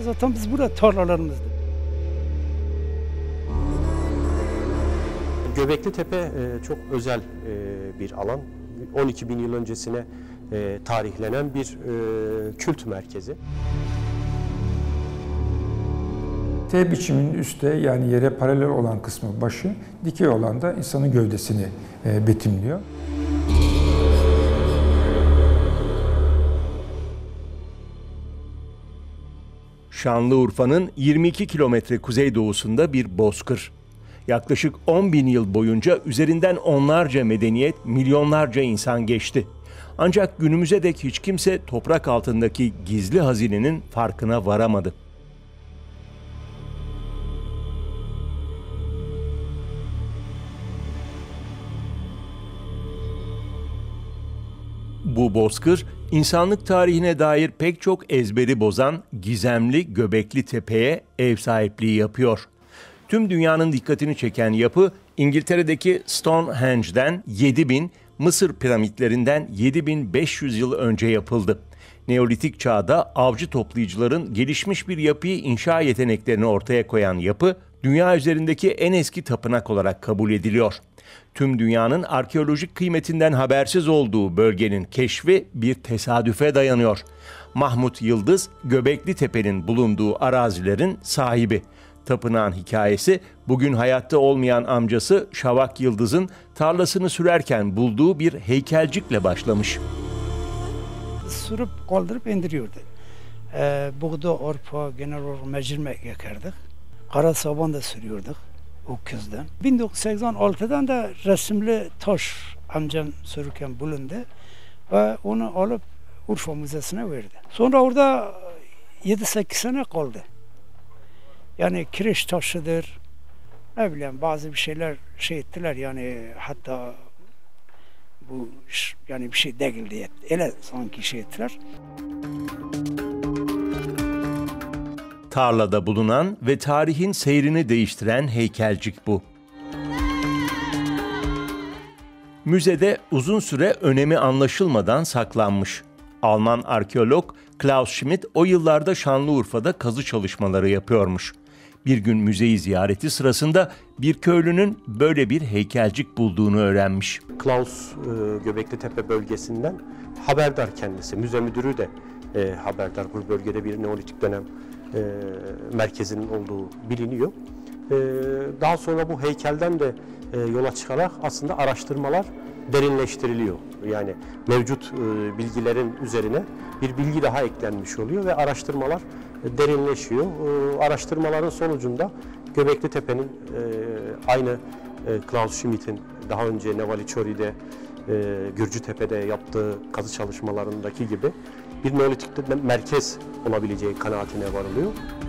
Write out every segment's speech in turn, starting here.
zaten biz burada tarlalarımızda. Göbekli Tepe çok özel bir alan. 12 bin yıl öncesine tarihlenen bir kült merkezi. T biçiminin üstte, yani yere paralel olan kısmı başı, dikey olan da insanın gövdesini betimliyor. Şanlıurfa'nın 22 kilometre kuzeydoğusunda bir bozkır. Yaklaşık 10 bin yıl boyunca üzerinden onlarca medeniyet, milyonlarca insan geçti. Ancak günümüze dek hiç kimse toprak altındaki gizli hazinenin farkına varamadı. Bu bozkır, insanlık tarihine dair pek çok ezberi bozan gizemli Göbekli Tepe'ye ev sahipliği yapıyor. Tüm dünyanın dikkatini çeken yapı, İngiltere'deki Stonehenge'den 7000, Mısır piramitlerinden 7500 yıl önce yapıldı. Neolitik çağda avcı toplayıcıların gelişmiş bir yapıyı inşa yeteneklerini ortaya koyan yapı, dünya üzerindeki en eski tapınak olarak kabul ediliyor. Tüm dünyanın arkeolojik kıymetinden habersiz olduğu bölgenin keşfi bir tesadüfe dayanıyor. Mahmut Yıldız, Göbekli Tepe'nin bulunduğu arazilerin sahibi. Tapınağın hikayesi, bugün hayatta olmayan amcası Şavak Yıldız'ın tarlasını sürerken bulduğu bir heykelcikle başlamış. Sürüp kaldırıp indiriyordu. Buğda, arpa, genel olarak mecirmek yakardık. Kara saban da sürüyorduk o kızdan. 1986'dan da resimli taş amcam sürürken bulundu ve onu alıp Urfa Müzesi'ne verdi. Sonra orada 7-8 sene kaldı. Yani kireç taşıdır, ne bileyim bazı bir şeyler şey ettiler, yani hatta bu yani bir şey değil diye öyle sanki şey ettiler. Tarlada bulunan ve tarihin seyrini değiştiren heykelcik bu. Müzede uzun süre önemi anlaşılmadan saklanmış. Alman arkeolog Klaus Schmidt o yıllarda Şanlıurfa'da kazı çalışmaları yapıyormuş. Bir gün müzeyi ziyareti sırasında bir köylünün böyle bir heykelcik bulduğunu öğrenmiş. Klaus Göbekli Tepe bölgesinden haberdar kendisi. Müze müdürü de haberdar. Bu bölgede bir Neolitik dönem merkezinin olduğu biliniyor. Daha sonra bu heykelden de yola çıkarak aslında araştırmalar derinleştiriliyor. Yani mevcut bilgilerin üzerine bir bilgi daha eklenmiş oluyor ve araştırmalar derinleşiyor. Araştırmaların sonucunda Göbekli Tepe'nin aynı Klaus Schmidt'in daha önce Nevali Çori'de, Gürcütepe'de yaptığı kazı çalışmalarındaki gibi bir Neolitik merkez olabileceği kanaatine varılıyor.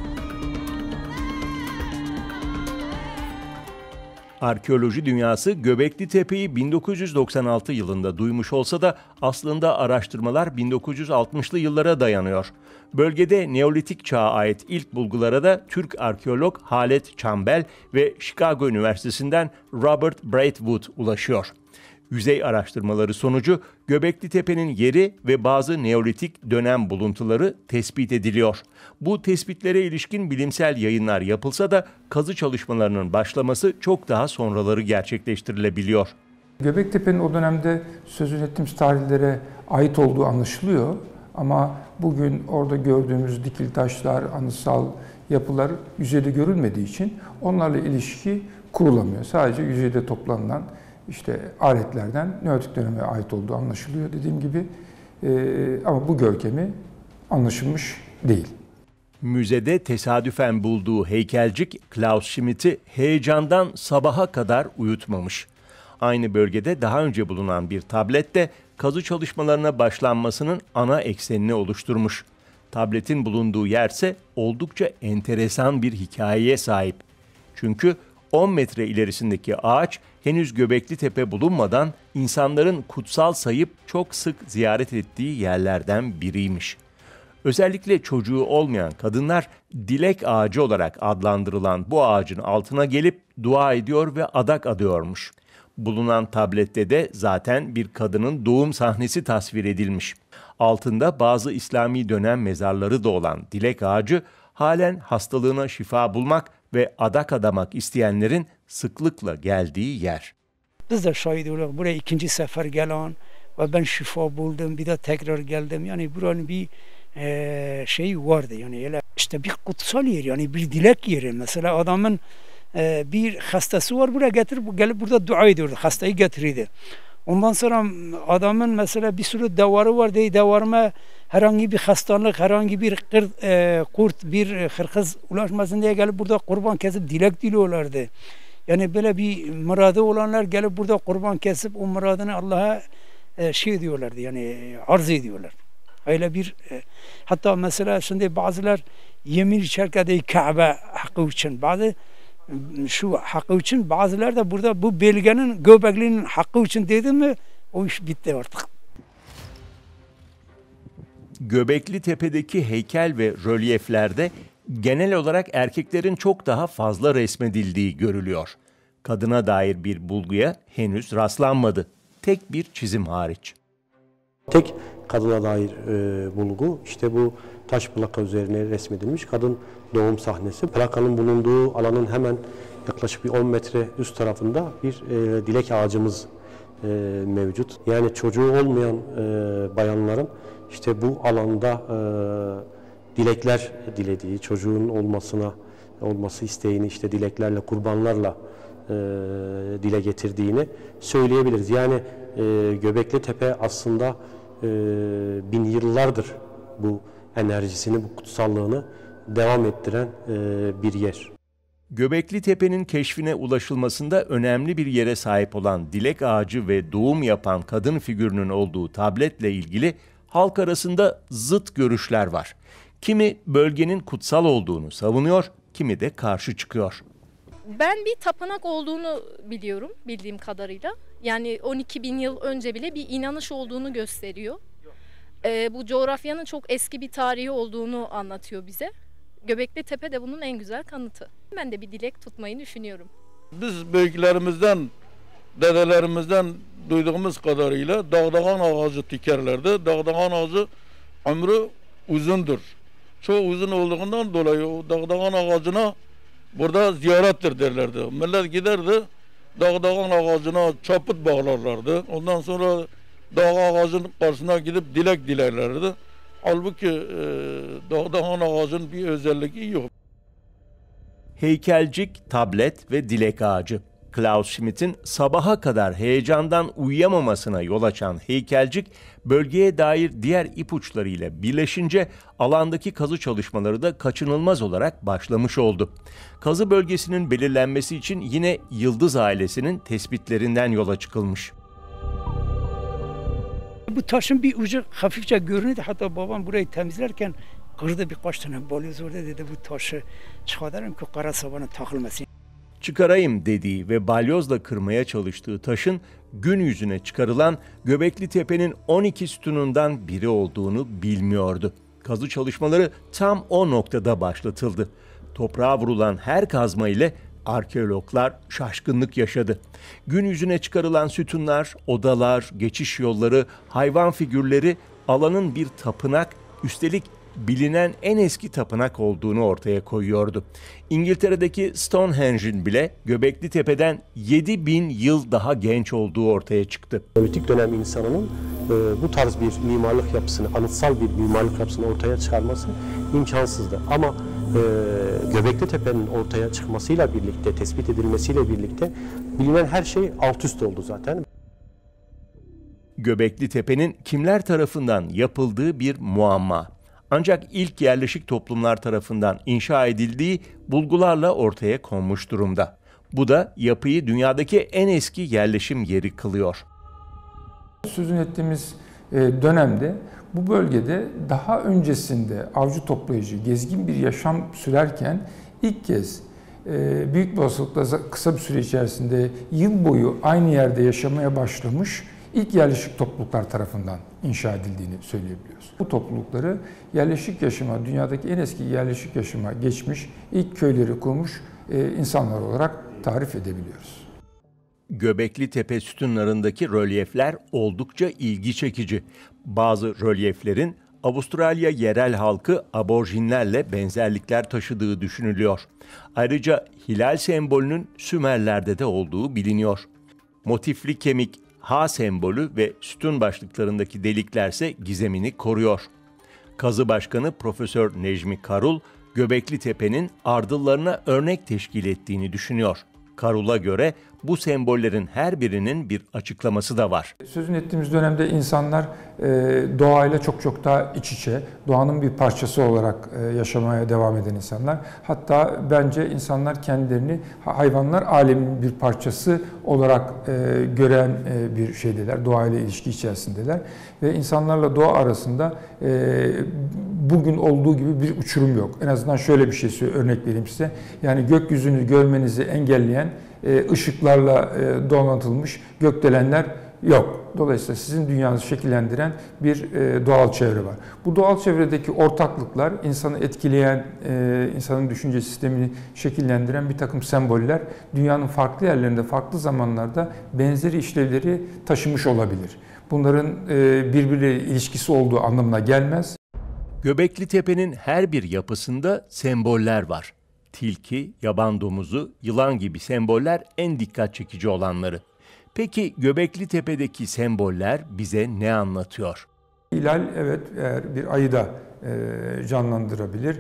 Arkeoloji dünyası Göbekli Tepe'yi 1996 yılında duymuş olsa da aslında araştırmalar 1960'lı yıllara dayanıyor. Bölgede Neolitik çağa ait ilk bulgulara da Türk arkeolog Halet Çambel ve Chicago Üniversitesi'nden Robert Braithwaite ulaşıyor. Yüzey araştırmaları sonucu Göbekli Tepe'nin yeri ve bazı Neolitik dönem buluntuları tespit ediliyor. Bu tespitlere ilişkin bilimsel yayınlar yapılsa da kazı çalışmalarının başlaması çok daha sonraları gerçekleştirilebiliyor. Göbektepe'nin o dönemde sözünü ettiğimiz tarihlere ait olduğu anlaşılıyor. Ama bugün orada gördüğümüz dikili taşlar, anıtsal yapılar yüzeyde görülmediği için onlarla ilişki kurulamıyor. Sadece yüzeyde toplanılan aletlerden Neolitik döneme ait olduğu anlaşılıyor dediğim gibi. Ama bu görkemi anlaşılmış değil. Müzede tesadüfen bulduğu heykelcik Klaus Schmidt'i heyecandan sabaha kadar uyutmamış. Aynı bölgede daha önce bulunan bir tablet de kazı çalışmalarına başlanmasının ana eksenini oluşturmuş. Tabletin bulunduğu yerse oldukça enteresan bir hikayeye sahip. Çünkü 10 metre ilerisindeki ağaç henüz Göbekli Tepe bulunmadan insanların kutsal sayıp çok sık ziyaret ettiği yerlerden biriymiş. Özellikle çocuğu olmayan kadınlar dilek ağacı olarak adlandırılan bu ağacın altına gelip dua ediyor ve adak adıyormuş. Bulunan tablette de zaten bir kadının doğum sahnesi tasvir edilmiş. Altında bazı İslami dönem mezarları da olan dilek ağacı, halen hastalığına şifa bulmak ve adak adamak isteyenlerin sıklıkla geldiği yer. Biz de şahit oluyoruz. Buraya ikinci sefer gelen ve ben şifa buldum, bir de tekrar geldim. Yani buranın bir şey vardı. Yani öyle işte bir kutsal yer, yani bir dilek yeri. Mesela adamın bir hastası var, buraya getirip gelip burada dua ediyordu. Hastayı getirirdi. Ondan sonra adamın mesela bir sürü davarı var diye davarıma herhangi bir hastalık, herhangi bir kurt, bir hırkız ulaşmasın diye gelip burada kurban kesip dilek diliyorlardı. Yani böyle bir muradı olanlar gelip burada kurban kesip o muradını Allah'a şey diyorlardı, yani arz ediyorlar. Öyle bir hatta mesela şimdi bazılar yemin içerken de Kabe hakkı için, bazı şu hakkı için, bazılar da burada bu belgenin göbeklinin hakkı için dedi mi o iş bitti artık. Göbekli Tepe'deki heykel ve rölyeflerde genel olarak erkeklerin çok daha fazla resmedildiği görülüyor. Kadına dair bir bulguya henüz rastlanmadı. Tek bir çizim hariç. Tek kadına dair bulgu işte bu taş plaka üzerine resmedilmiş kadın doğum sahnesi. Plakanın bulunduğu alanın hemen yaklaşık bir 10 metre üst tarafında bir dilek ağacımız mevcut. Yani çocuğu olmayan bayanların işte bu alanda dilekler dilediği, çocuğun olması isteğini işte dileklerle, kurbanlarla dile getirdiğini söyleyebiliriz. Yani Göbekli Tepe aslında bin yıllardır bu enerjisini, bu kutsallığını devam ettiren bir yer. Göbekli Tepe'nin keşfine ulaşılmasında önemli bir yere sahip olan dilek ağacı ve doğum yapan kadın figürünün olduğu tabletle ilgili halk arasında zıt görüşler var. Kimi bölgenin kutsal olduğunu savunuyor, kimi de karşı çıkıyor. Ben bir tapınak olduğunu biliyorum bildiğim kadarıyla. Yani 12.000 yıl önce bile bir inanış olduğunu gösteriyor. Bu coğrafyanın çok eski bir tarihi olduğunu anlatıyor bize. Göbekli Tepe de bunun en güzel kanıtı. Ben de bir dilek tutmayı düşünüyorum. Biz büyüklerimizden, dedelerimizden duyduğumuz kadarıyla dağdağan ağacı dikerlerdi. Dağdağan ağacı ömrü uzundur. Çok uzun olduğundan dolayı o dağdağan ağacına burada ziyarettir derlerdi. Millet giderdi, dağdağan ağacına çaput bağlarlardı. Ondan sonra dağ ağacının karşısına gidip dilek dilerlerdi. Halbuki dağdağan ağacın bir özelliği yok. Heykelcik, tablet ve dilek ağacı. Klaus Schmidt'in sabaha kadar heyecandan uyuyamamasına yol açan heykelcik, bölgeye dair diğer ipuçlarıyla birleşince alandaki kazı çalışmaları da kaçınılmaz olarak başlamış oldu. Kazı bölgesinin belirlenmesi için yine Yıldız ailesinin tespitlerinden yola çıkılmış. Bu taşın bir ucu hafifçe görünüyordu. Hatta babam burayı temizlerken kırdı birkaç tane balyoz orada, dedi bu taşı çıkarırım ki kara sabana takılmasın. Çıkarayım dediği ve balyozla kırmaya çalıştığı taşın gün yüzüne çıkarılan Göbekli Tepe'nin 12 sütunundan biri olduğunu bilmiyordu. Kazı çalışmaları tam o noktada başlatıldı. Toprağa vurulan her kazma ile arkeologlar şaşkınlık yaşadı. Gün yüzüne çıkarılan sütunlar, odalar, geçiş yolları, hayvan figürleri alanın bir tapınak, üstelik bilinen en eski tapınak olduğunu ortaya koyuyordu. İngiltere'deki Stonehenge'in bile Göbekli Tepe'den 7000 yıl daha genç olduğu ortaya çıktı. Neolitik dönem insanının bu tarz bir mimarlık yapısını, anıtsal bir mimarlık yapısını ortaya çıkarması imkansızdı. Ama Göbekli Tepe'nin ortaya çıkmasıyla birlikte, tespit edilmesiyle birlikte bilinen her şey alt üst oldu zaten. Göbekli Tepe'nin kimler tarafından yapıldığı bir muamma. Ancak ilk yerleşik toplumlar tarafından inşa edildiği bulgularla ortaya konmuş durumda. Bu da yapıyı dünyadaki en eski yerleşim yeri kılıyor. Sözünü ettiğimiz dönemde bu bölgede daha öncesinde avcı toplayıcı, gezgin bir yaşam sürerken ilk kez büyük bir olasılıkla kısa bir süre içerisinde yıl boyu aynı yerde yaşamaya başlamış ilk yerleşik topluluklar tarafından inşa edildiğini söyleyebiliyoruz. Bu toplulukları yerleşik yaşama, dünyadaki en eski yerleşik yaşama geçmiş, ilk köyleri kurmuş insanlar olarak tarif edebiliyoruz. Göbekli Tepe sütunlarındaki rölyefler oldukça ilgi çekici. Bazı rölyeflerin Avustralya yerel halkı aborjinlerle benzerlikler taşıdığı düşünülüyor. Ayrıca hilal sembolünün Sümerler'de de olduğu biliniyor. Motifli kemik, H sembolü ve sütun başlıklarındaki deliklerse gizemini koruyor. Kazı Başkanı Profesör Necmi Karul, Göbekli Tepe'nin ardıllarına örnek teşkil ettiğini düşünüyor. Karul'a göre bu sembollerin her birinin bir açıklaması da var. Sözünü ettiğimiz dönemde insanlar doğayla çok daha iç içe, doğanın bir parçası olarak yaşamaya devam eden insanlar. Hatta bence insanlar kendilerini hayvanlar aleminin bir parçası olarak gören bir şeydeler, doğayla ilişki içerisindeler. Ve insanlarla doğa arasında bugün olduğu gibi bir uçurum yok. En azından şöyle bir şey örnek vereyim size. Yani gökyüzünü görmenizi engelleyen ışıklarla donatılmış gökdelenler yok. Dolayısıyla sizin dünyanızı şekillendiren bir doğal çevre var. Bu doğal çevredeki ortaklıklar, insanı etkileyen, insanın düşünce sistemini şekillendiren bir takım semboller dünyanın farklı yerlerinde, farklı zamanlarda benzeri işlevleri taşımış olabilir. Bunların birbiriyle ilişkisi olduğu anlamına gelmez. Göbekli Tepe'nin her bir yapısında semboller var. Tilki, yaban domuzu, yılan gibi semboller en dikkat çekici olanları. Peki Göbekli Tepe'deki semboller bize ne anlatıyor? Hilal, evet, eğer bir ayı da canlandırabilir.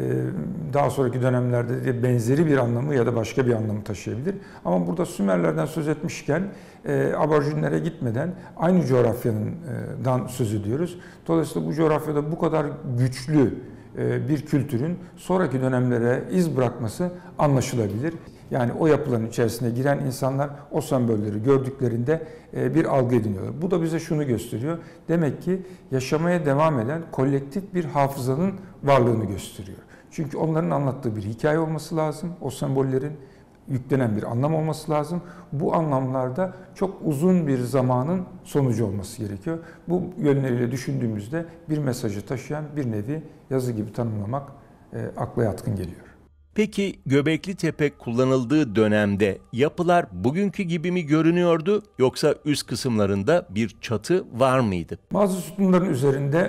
Daha sonraki dönemlerde de benzeri bir anlamı ya da başka bir anlamı taşıyabilir. Ama burada Sümerlerden söz etmişken aborjinlere gitmeden aynı coğrafyadan söz ediyoruz. Dolayısıyla bu coğrafyada bu kadar güçlü bir kültürün sonraki dönemlere iz bırakması anlaşılabilir. Yani o yapıların içerisine giren insanlar o sembolleri gördüklerinde bir algı ediniyorlar. Bu da bize şunu gösteriyor. Demek ki yaşamaya devam eden kolektif bir hafızanın varlığını gösteriyor. Çünkü onların anlattığı bir hikaye olması lazım. O sembollerin yüklenen bir anlam olması lazım. Bu anlamlarda çok uzun bir zamanın sonucu olması gerekiyor. Bu yönleriyle düşündüğümüzde bir mesajı taşıyan bir nevi yazı gibi tanımlamak akla yatkın geliyor. Peki Göbekli Tepe kullanıldığı dönemde yapılar bugünkü gibi mi görünüyordu yoksa üst kısımlarında bir çatı var mıydı? Bazı sütunların üzerinde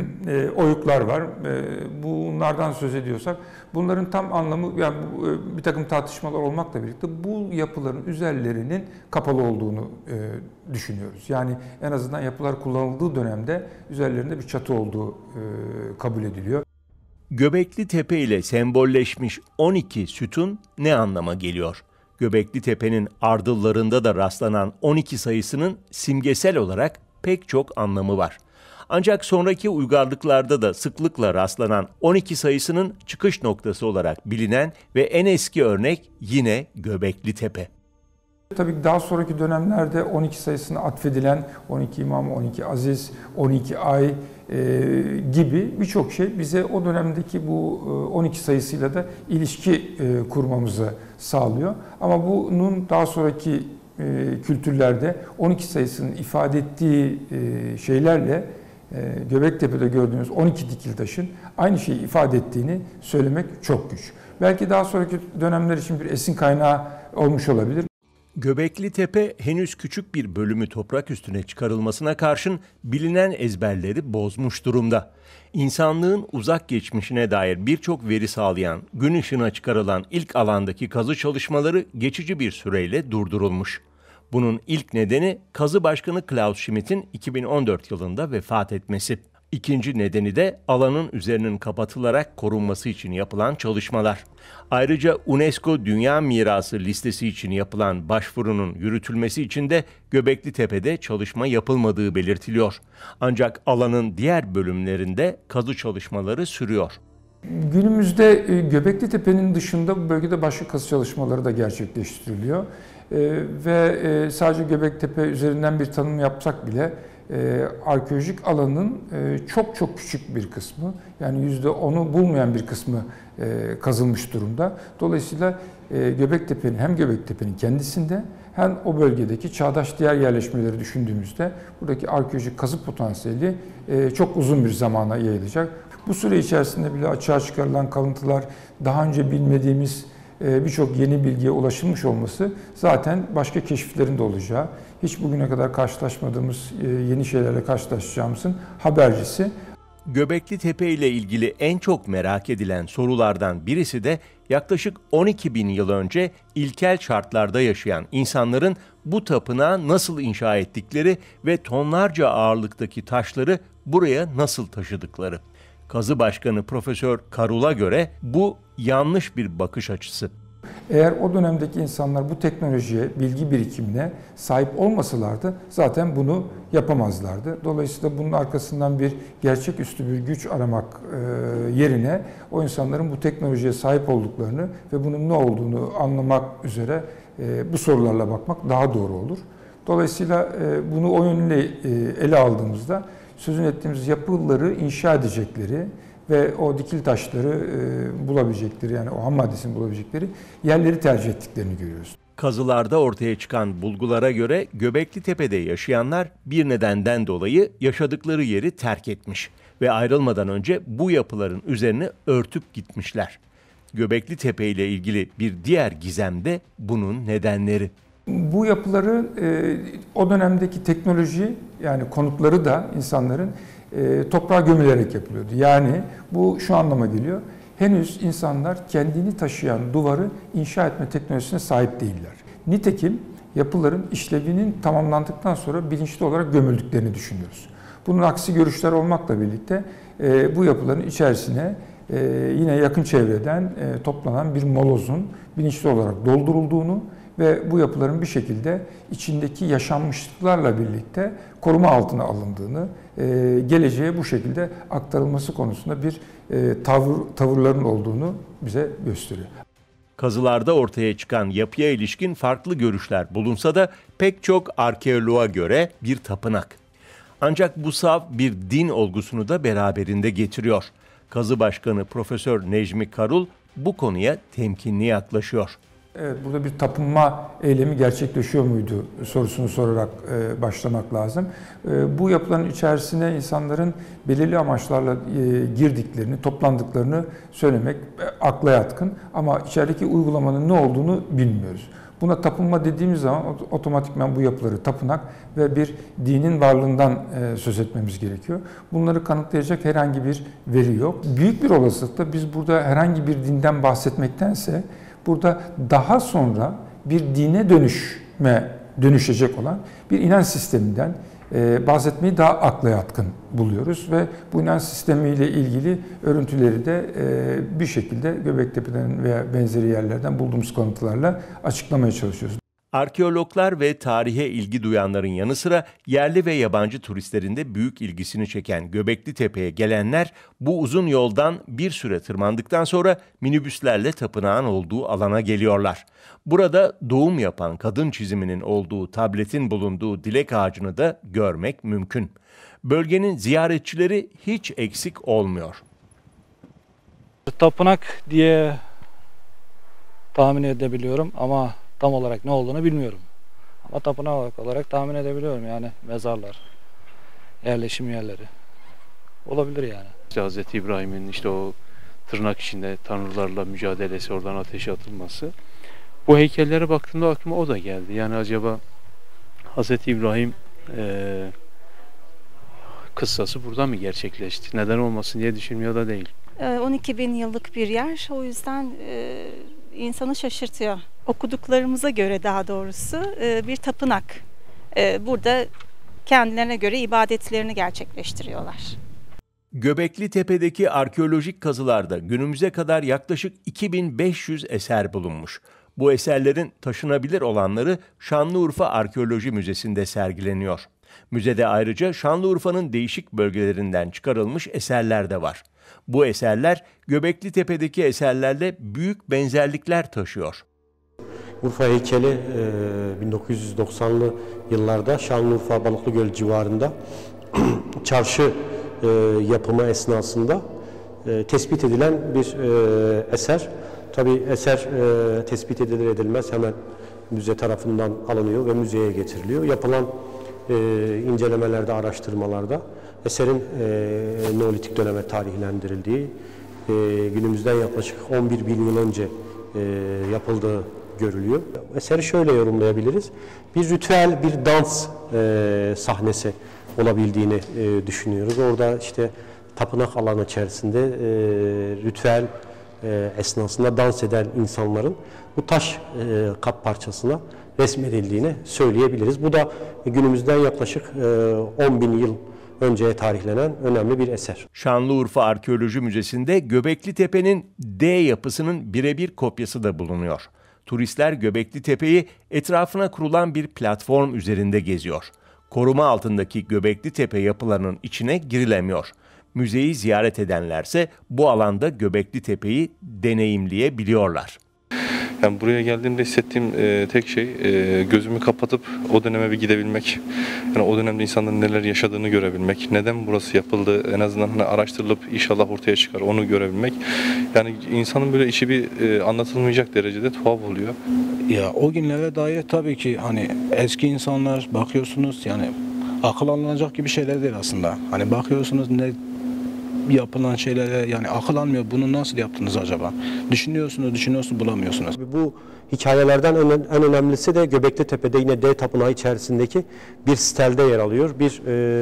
oyuklar var. Bunlardan söz ediyorsak bunların tam anlamı, yani bir takım tartışmalar olmakla birlikte bu yapıların üzerlerinin kapalı olduğunu düşünüyoruz. Yani en azından yapılar kullanıldığı dönemde üzerlerinde bir çatı olduğu kabul ediliyor. Göbekli Tepe ile sembolleşmiş 12 sütun ne anlama geliyor? Göbekli Tepe'nin ardıllarında da rastlanan 12 sayısının simgesel olarak pek çok anlamı var. Ancak sonraki uygarlıklarda da sıklıkla rastlanan 12 sayısının çıkış noktası olarak bilinen ve en eski örnek yine Göbekli Tepe. Tabii daha sonraki dönemlerde 12 sayısına atfedilen 12 İmam, 12 Aziz, 12 Ay gibi birçok şey bize o dönemdeki bu 12 sayısıyla da ilişki kurmamızı sağlıyor. Ama bunun daha sonraki kültürlerde 12 sayısının ifade ettiği şeylerle Göbektepe'de gördüğünüz 12 dikil taşın aynı şeyi ifade ettiğini söylemek çok güç. Belki daha sonraki dönemler için bir esin kaynağı olmuş olabilir. Göbekli Tepe henüz küçük bir bölümü toprak üstüne çıkarılmasına karşın bilinen ezberleri bozmuş durumda. İnsanlığın uzak geçmişine dair birçok veri sağlayan, gün ışığına çıkarılan ilk alandaki kazı çalışmaları geçici bir süreyle durdurulmuş. Bunun ilk nedeni Kazı Başkanı Klaus Schmidt'in 2014 yılında vefat etmesi. İkinci nedeni de alanın üzerinin kapatılarak korunması için yapılan çalışmalar. Ayrıca UNESCO Dünya Mirası listesi için yapılan başvurunun yürütülmesi için de Göbekli Tepe'de çalışma yapılmadığı belirtiliyor. Ancak alanın diğer bölümlerinde kazı çalışmaları sürüyor. Günümüzde Göbekli Tepe'nin dışında bu bölgede başka kazı çalışmaları da gerçekleştiriliyor. Ve sadece Göbektepe üzerinden bir tanım yapsak bile arkeolojik alanın çok küçük bir kısmı, yani %10'u bulmayan bir kısmı kazılmış durumda. Dolayısıyla Göbektepe'nin hem Göbektepe'nin kendisinde hem o bölgedeki çağdaş diğer yerleşmeleri düşündüğümüzde buradaki arkeolojik kazı potansiyeli çok uzun bir zamana yayılacak. Bu süre içerisinde bile açığa çıkarılan kalıntılar, daha önce bilmediğimiz birçok yeni bilgiye ulaşılmış olması zaten başka keşiflerin de olacağı, hiç bugüne kadar karşılaşmadığımız yeni şeylerle karşılaşacağımızın habercisi. Göbekli Tepe ile ilgili en çok merak edilen sorulardan birisi de yaklaşık 12.000 yıl önce ilkel şartlarda yaşayan insanların bu tapınağı nasıl inşa ettikleri ve tonlarca ağırlıktaki taşları buraya nasıl taşıdıkları. Kazı Başkanı Profesör Karul'a göre bu yanlış bir bakış açısı. Eğer o dönemdeki insanlar bu teknolojiye, bilgi birikimine sahip olmasalardı zaten bunu yapamazlardı. Dolayısıyla bunun arkasından bir gerçeküstü bir güç aramak yerine o insanların bu teknolojiye sahip olduklarını ve bunun ne olduğunu anlamak üzere bu sorularla bakmak daha doğru olur. Dolayısıyla bunu o yönüyle ele aldığımızda sözünü ettiğimiz yapıları inşa edecekleri ve o dikil taşları bulabilecekleri, yani o ham maddesini bulabilecekleri yerleri tercih ettiklerini görüyoruz. Kazılarda ortaya çıkan bulgulara göre Göbekli Tepe'de yaşayanlar bir nedenden dolayı yaşadıkları yeri terk etmiş ve ayrılmadan önce bu yapıların üzerine örtüp gitmişler. Göbekli Tepe ile ilgili bir diğer gizem de bunun nedenleri. Bu yapıları o dönemdeki teknoloji, yani konutları da insanların toprağa gömülerek yapılıyordu. Yani bu şu anlama geliyor. Henüz insanlar kendini taşıyan duvarı inşa etme teknolojisine sahip değiller. Nitekim yapıların işlevinin tamamlandıktan sonra bilinçli olarak gömüldüklerini düşünüyoruz. Bunun aksi görüşler olmakla birlikte bu yapıların içerisine yine yakın çevreden toplanan bir molozun bilinçli olarak doldurulduğunu ve bu yapıların bir şekilde içindeki yaşanmışlıklarla birlikte koruma altına alındığını, geleceğe bu şekilde aktarılması konusunda bir tavırların olduğunu bize gösteriyor. Kazılarda ortaya çıkan yapıya ilişkin farklı görüşler bulunsa da pek çok arkeoloğa göre bir tapınak. Ancak bu saf bir din olgusunu da beraberinde getiriyor. Kazı Başkanı Profesör Necmi Karul bu konuya temkinli yaklaşıyor. Evet, burada bir tapınma eylemi gerçekleşiyor muydu sorusunu sorarak başlamak lazım. Bu yapıların içerisine insanların belirli amaçlarla girdiklerini, toplandıklarını söylemek akla yatkın. Ama içerideki uygulamanın ne olduğunu bilmiyoruz. Buna tapınma dediğimiz zaman otomatikman bu yapıları tapınak ve bir dinin varlığından söz etmemiz gerekiyor. Bunları kanıtlayacak herhangi bir veri yok. Büyük bir olasılıkla biz burada herhangi bir dinden bahsetmektense burada daha sonra bir dine dönüşecek olan bir inanç sisteminden bahsetmeyi daha akla yatkın buluyoruz ve bu inanç sistemiyle ilgili örüntüleri de bir şekilde Göbeklitepe'den veya benzeri yerlerden bulduğumuz kanıtlarla açıklamaya çalışıyoruz. Arkeologlar ve tarihe ilgi duyanların yanı sıra yerli ve yabancı turistlerin de büyük ilgisini çeken Göbekli Tepe'ye gelenler bu uzun yoldan bir süre tırmandıktan sonra minibüslerle tapınağın olduğu alana geliyorlar. Burada doğum yapan kadın çiziminin olduğu tabletin bulunduğu dilek ağacını da görmek mümkün. Bölgenin ziyaretçileri hiç eksik olmuyor. Tapınak diye tahmin edebiliyorum ama tam olarak ne olduğunu bilmiyorum. Ama tapınak olarak tahmin edebiliyorum, yani mezarlar, yerleşim yerleri olabilir yani. İşte Hz. İbrahim'in işte o tırnak içinde tanrılarla mücadelesi, oradan ateşe atılması. Bu heykellere baktığımda aklıma o da geldi. Yani acaba Hz. İbrahim kıssası burada mı gerçekleşti? Neden olmasın diye düşünmüyor da değil. 12.000 yıllık bir yer, o yüzden insanı şaşırtıyor. Okuduklarımıza göre daha doğrusu bir tapınak. Burada kendilerine göre ibadetlerini gerçekleştiriyorlar. Göbekli Tepe'deki arkeolojik kazılarda günümüze kadar yaklaşık 2500 eser bulunmuş. Bu eserlerin taşınabilir olanları Şanlıurfa Arkeoloji Müzesi'nde sergileniyor. Müzede ayrıca Şanlıurfa'nın değişik bölgelerinden çıkarılmış eserler de var. Bu eserler Göbekli Tepe'deki eserlerle büyük benzerlikler taşıyor. Urfa heykeli 1990'lı yıllarda Şanlıurfa Balıklıgöl civarında çarşı yapımı esnasında tespit edilen bir eser. Tabii eser tespit edilir edilmez hemen müze tarafından alınıyor ve müzeye getiriliyor. Yapılan incelemelerde, araştırmalarda eserin Neolitik döneme tarihlendirildiği, günümüzden yaklaşık 11.000 yıl önce yapıldığı görülüyor. Eseri şöyle yorumlayabiliriz. Bir ritüel, bir dans sahnesi olabildiğini düşünüyoruz. Orada işte tapınak alanı içerisinde ritüel esnasında dans eden insanların bu taş kap parçasına resmedildiğini söyleyebiliriz. Bu da günümüzden yaklaşık 10.000 yıl önceye tarihlenen önemli bir eser. Şanlıurfa Arkeoloji Müzesi'nde Göbekli Tepe'nin D yapısının birebir kopyası da bulunuyor. Turistler Göbekli Tepe'yi etrafına kurulan bir platform üzerinde geziyor. Koruma altındaki Göbekli Tepe yapılarının içine girilemiyor. Müzeyi ziyaret edenlerse bu alanda Göbekli Tepe'yi deneyimleyebiliyorlar. Yani buraya geldiğimde hissettiğim tek şey gözümü kapatıp o döneme bir gidebilmek. Yani o dönemde insanların neler yaşadığını görebilmek. Neden burası yapıldı en azından araştırılıp inşallah ortaya çıkar onu görebilmek. Yani insanın böyle işi bir anlatılmayacak derecede tuhaf oluyor. Ya o günlere dair tabii ki hani eski insanlar bakıyorsunuz yani akıl alınacak gibi şeyler değil aslında. Hani bakıyorsunuz ne yapılan şeylere yani akıl almıyor. Bunu nasıl yaptınız acaba? Düşünüyorsunuz bulamıyorsunuz. Bu hikayelerden en önemlisi de Göbekli Tepe'de yine D tapınağı içerisindeki bir stelde yer alıyor. Bir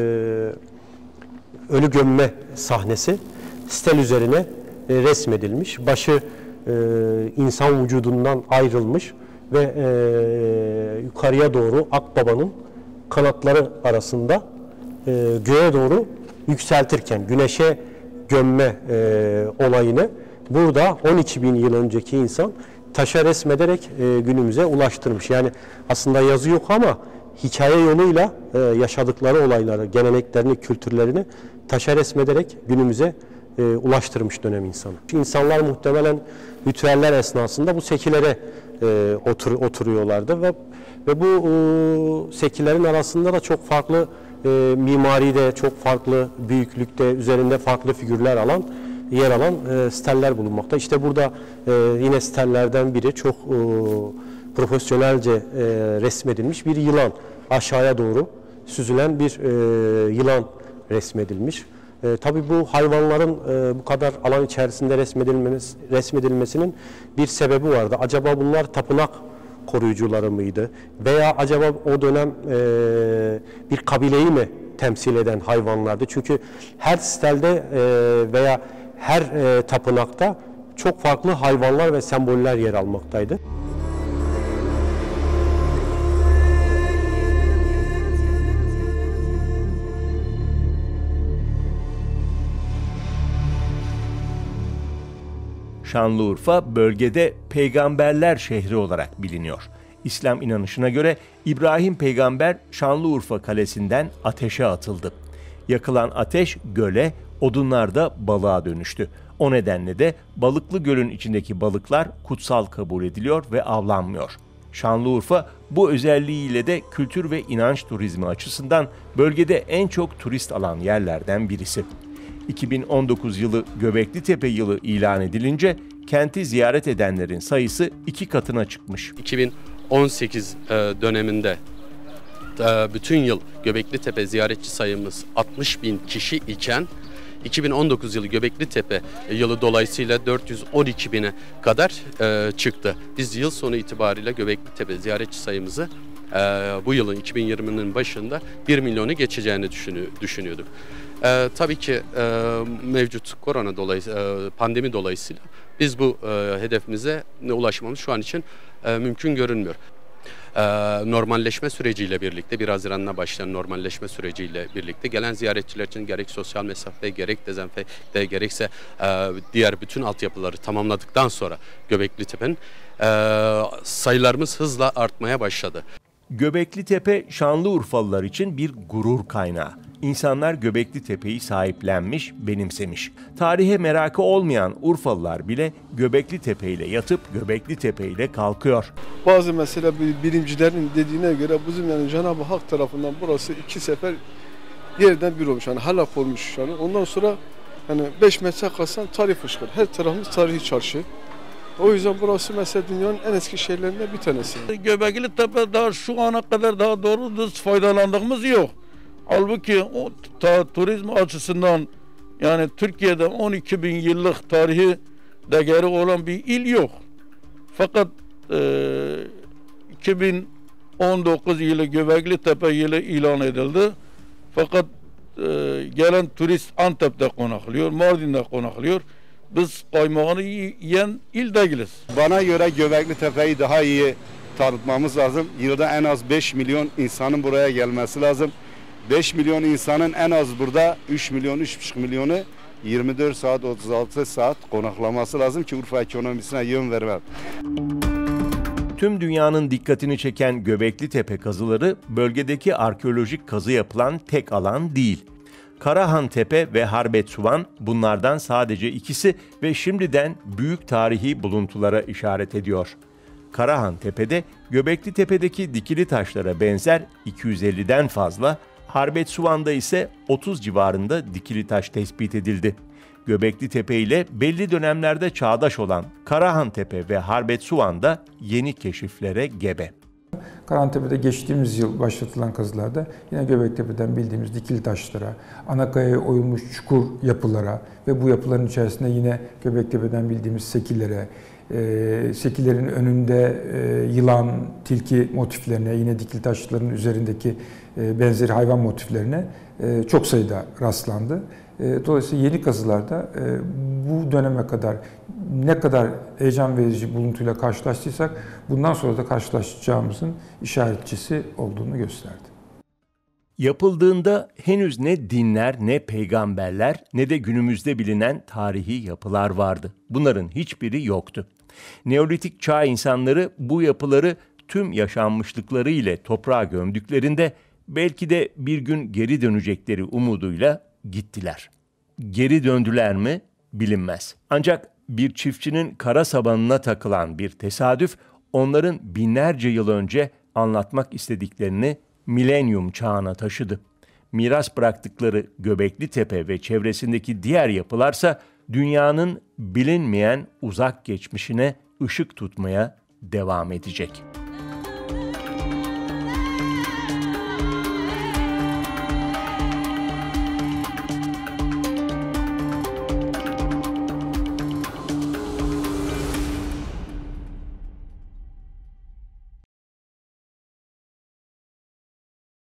ölü gömme sahnesi stel üzerine resmedilmiş. Başı insan vücudundan ayrılmış ve yukarıya doğru Akbaba'nın kanatları arasında göğe doğru yükseltirken güneşe gömme olayını burada 12.000 yıl önceki insan taşa resmederek günümüze ulaştırmış. Yani aslında yazı yok ama hikaye yoluyla yaşadıkları olayları, geleneklerini, kültürlerini taşa resmederek günümüze ulaştırmış dönem insanı. İnsanlar muhtemelen ritüeller esnasında bu sekilere oturuyorlardı ve bu sekilerin arasında da çok farklı mimaride, çok farklı büyüklükte, üzerinde farklı figürler yer alan steller bulunmakta. İşte burada yine stellerden biri çok profesyonelce resmedilmiş bir yılan. Aşağıya doğru süzülen bir yılan resmedilmiş. Tabii bu hayvanların bu kadar alan içerisinde resmedilmesinin bir sebebi vardı. Acaba bunlar tapınak koruyucuları mıydı? Veya acaba o dönem bir kabileyi mi temsil eden hayvanlardı? Çünkü her stelde veya her tapınakta çok farklı hayvanlar ve semboller yer almaktaydı. Şanlıurfa bölgede peygamberler şehri olarak biliniyor. İslam inanışına göre İbrahim peygamber Şanlıurfa kalesinden ateşe atıldı. Yakılan ateş göle, odunlar da balığa dönüştü. O nedenle de Balıklı Göl'ün içindeki balıklar kutsal kabul ediliyor ve avlanmıyor. Şanlıurfa bu özelliğiyle de kültür ve inanç turizmi açısından bölgede en çok turist alan yerlerden birisi. 2019 yılı Göbekli Tepe yılı ilan edilince kenti ziyaret edenlerin sayısı 2 katına çıkmış. 2018 döneminde bütün yıl Göbekli Tepe ziyaretçi sayımız 60.000 kişi iken 2019 yılı Göbekli Tepe yılı dolayısıyla 412.000'e kadar çıktı. Biz yıl sonu itibariyle Göbekli Tepe ziyaretçi sayımızı bu yılın 2020'nin başında 1 milyonu geçeceğini düşünüyorduk. Tabii ki mevcut korona pandemi dolayısıyla biz bu hedefimize ulaşmamız şu an için mümkün görünmüyor. Normalleşme süreciyle birlikte 1 Haziran'la başlayan normalleşme süreciyle birlikte gelen ziyaretçiler için gerek sosyal mesafe, gerek dezenfekte, gerekse diğer bütün altyapıları tamamladıktan sonra Göbekli Tepe'nin sayılarımız hızla artmaya başladı. Göbekli Tepe Şanlıurfalılar için bir gurur kaynağı. İnsanlar Göbekli Tepe'yi sahiplenmiş, benimsemiş. Tarihe merakı olmayan Urfalılar bile Göbekli Tepe ile yatıp Göbekli Tepe ile kalkıyor. Bazı mesela bilimcilerin dediğine göre bizim yani Cenab-ı Hak tarafından burası 2 sefer yerden bir olmuş. Yani halak olmuş yani. Ondan sonra yani 5 metre kalsan tarih fışkır. Her tarafımız tarihi çarşı. O yüzden burası mesela dünyanın en eski şehirlerinden bir tanesi. Göbekli Tepe daha şu ana kadar daha doğru düz faydalandığımız yok. Halbuki o turizm açısından yani Türkiye'de 12.000 yıllık tarihi değeri olan bir il yok. Fakat 2019 yılı Göbekli Tepe yılı ilan edildi. Fakat gelen turist Antep'te konaklıyor, Mardin'de konaklıyor. Biz kaymağını yiyen il değiliz. Bana göre Göbekli Tepe'yi daha iyi tanıtmamız lazım. Yılda en az 5 milyon insanın buraya gelmesi lazım. 5 milyon insanın en az burada 3 milyon, 3,5 milyonu 24 saat, 36 saat konaklaması lazım ki Urfa ekonomisine yön vermez. Tüm dünyanın dikkatini çeken Göbekli Tepe kazıları bölgedeki arkeolojik kazı yapılan tek alan değil. Karahan Tepe ve Harbetsuvan bunlardan sadece ikisi ve şimdiden büyük tarihi buluntulara işaret ediyor. Karahan Tepe'de Göbekli Tepe'deki dikili taşlara benzer 250'den fazla, Harbetsuvan'da ise 30 civarında dikili taş tespit edildi. Göbekli Tepe ile belli dönemlerde çağdaş olan Karahan Tepe ve Harbetsuvan'da yeni keşiflere gebe. Karahantepe'de geçtiğimiz yıl başlatılan kazılarda yine Göbektepe'den bildiğimiz dikili taşlara, anakayaya oyulmuş çukur yapılara ve bu yapıların içerisinde yine Göbektepe'den bildiğimiz sekilere, sekilerin önünde yılan, tilki motiflerine, yine dikili taşların üzerindeki benzeri hayvan motiflerine çok sayıda rastlandı. Dolayısıyla yeni kazılarda bu döneme kadar ne kadar heyecan verici buluntuyla karşılaştıysak bundan sonra da karşılaşacağımızın işaretçisi olduğunu gösterdi. Yapıldığında henüz ne dinler, ne peygamberler, ne de günümüzde bilinen tarihi yapılar vardı. Bunların hiçbiri yoktu. Neolitik çağ insanları bu yapıları tüm yaşanmışlıkları ile toprağa gömdüklerinde belki de bir gün geri dönecekleri umuduyla gittiler. Geri döndüler mi bilinmez. Ancak bir çiftçinin kara sabanına takılan bir tesadüf onların binlerce yıl önce anlatmak istediklerini milenyum çağına taşıdı. Miras bıraktıkları Göbekli Tepe ve çevresindeki diğer yapılarsa dünyanın bilinmeyen uzak geçmişine ışık tutmaya devam edecek.